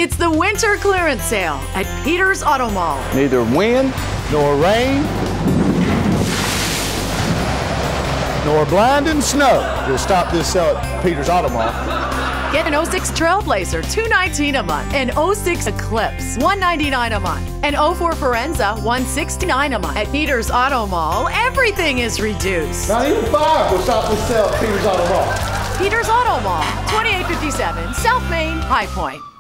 It's the winter clearance sale at Peters Auto Mall. Neither wind nor rain nor blinding snow will stop this sale at Peters Auto Mall. Get an 06 Trailblazer, $219 a month. An 06 Eclipse, $199 a month. An 04 Forenza, $169 a month. At Peters Auto Mall, everything is reduced. Not even fire will stop this sale at Peters Auto Mall. Peters Auto Mall, 2857 South Main, High Point.